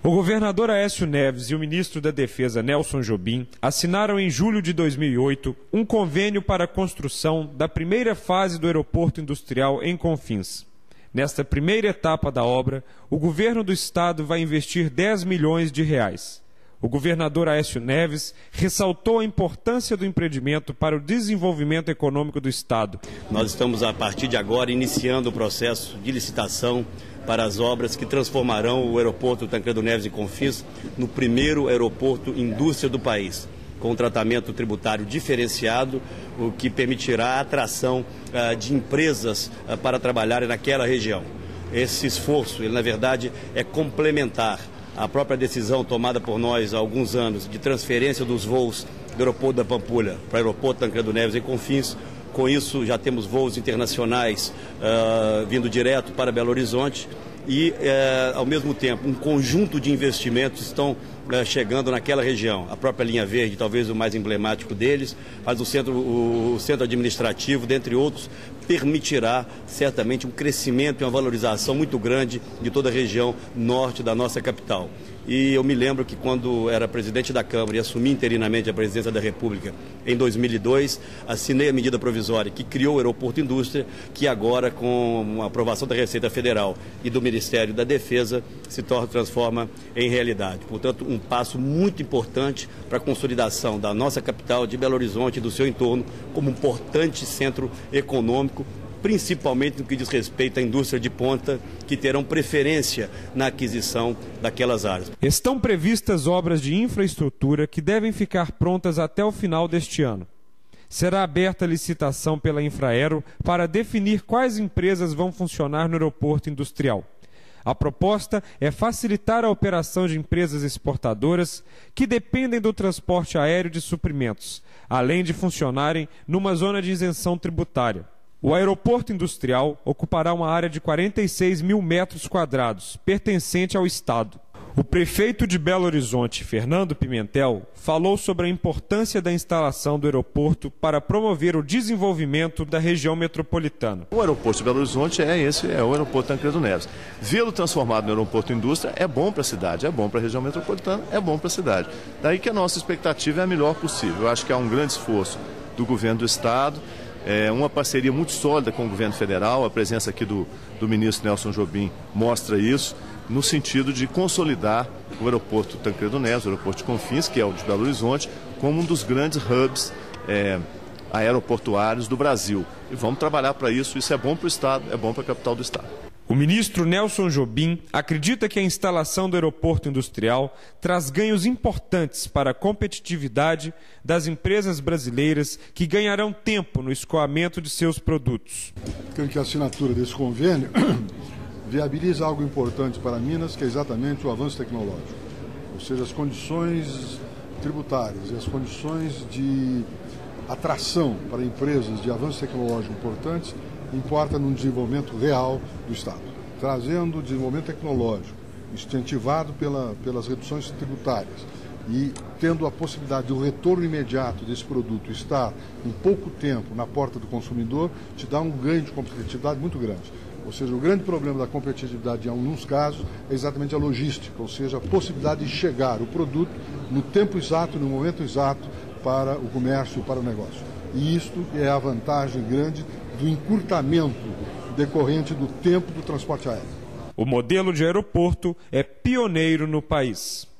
O governador Aécio Neves e o ministro da Defesa, Nelson Jobim, assinaram em julho de 2008 um convênio para a construção da primeira fase do aeroporto industrial em Confins. Nesta primeira etapa da obra, o governo do estado vai investir 10 milhões de reais. O governador Aécio Neves ressaltou a importância do empreendimento para o desenvolvimento econômico do estado. Nós estamos, a partir de agora, iniciando o processo de licitação para as obras que transformarão o aeroporto Tancredo Neves em Confins no primeiro aeroporto indústria do país, com um tratamento tributário diferenciado, o que permitirá a atração de empresas para trabalharem naquela região. Esse esforço, ele, na verdade, é complementar à própria decisão tomada por nós há alguns anos de transferência dos voos do aeroporto da Pampulha para o aeroporto Tancredo Neves em Confins. Com isso, já temos voos internacionais vindo direto para Belo Horizonte e, ao mesmo tempo, um conjunto de investimentos estão chegando naquela região. A própria linha verde, talvez o mais emblemático deles, mas o centro administrativo, dentre outros, permitirá certamente um crescimento e uma valorização muito grande de toda a região norte da nossa capital. E eu me lembro que quando era presidente da Câmara e assumi interinamente a presidência da República em 2002, assinei a medida provisória que criou o Aeroporto Indústria, que agora, com a aprovação da Receita Federal e do Ministério da Defesa, se transforma em realidade. Portanto, um passo muito importante para a consolidação da nossa capital, de Belo Horizonte e do seu entorno, como um importante centro econômico, principalmente no que diz respeito à indústria de ponta, que terão preferência na aquisição daquelas áreas. Estão previstas obras de infraestrutura que devem ficar prontas até o final deste ano. Será aberta a licitação pela Infraero para definir quais empresas vão funcionar no aeroporto industrial. A proposta é facilitar a operação de empresas exportadoras que dependem do transporte aéreo de suprimentos, além de funcionarem numa zona de isenção tributária. O aeroporto industrial ocupará uma área de 46 mil metros quadrados, pertencente ao estado. O prefeito de Belo Horizonte, Fernando Pimentel, falou sobre a importância da instalação do aeroporto para promover o desenvolvimento da região metropolitana. O aeroporto de Belo Horizonte é o aeroporto Tancredo Neves. Vê-lo transformado no aeroporto indústria é bom para a cidade, é bom para a região metropolitana, é bom para a cidade. Daí que a nossa expectativa é a melhor possível. Eu acho que há um grande esforço do governo do estado, uma parceria muito sólida com o governo federal. A presença aqui do ministro Nelson Jobim mostra isso, no sentido de consolidar o aeroporto Tancredo Neves, o aeroporto de Confins, que é o de Belo Horizonte, como um dos grandes hubs aeroportuários do Brasil. E vamos trabalhar para isso. Isso é bom para o estado, é bom para a capital do estado. O ministro Nelson Jobim acredita que a instalação do aeroporto industrial traz ganhos importantes para a competitividade das empresas brasileiras, que ganharão tempo no escoamento de seus produtos. Creio que a assinatura desse convênio viabiliza algo importante para Minas, que é exatamente o avanço tecnológico. Ou seja, as condições tributárias e as condições de atração para empresas de avanço tecnológico importantes importa no desenvolvimento real do estado, trazendo desenvolvimento tecnológico, incentivado pelas reduções tributárias e tendo a possibilidade de um retorno imediato desse produto estar em pouco tempo na porta do consumidor, te dá um ganho de competitividade muito grande. Ou seja, o grande problema da competitividade em alguns casos é exatamente a logística, ou seja, a possibilidade de chegar o produto no tempo exato, no momento exato para o comércio e para o negócio. E isto é a vantagem grande do encurtamento decorrente do tempo do transporte aéreo. O modelo de aeroporto é pioneiro no país.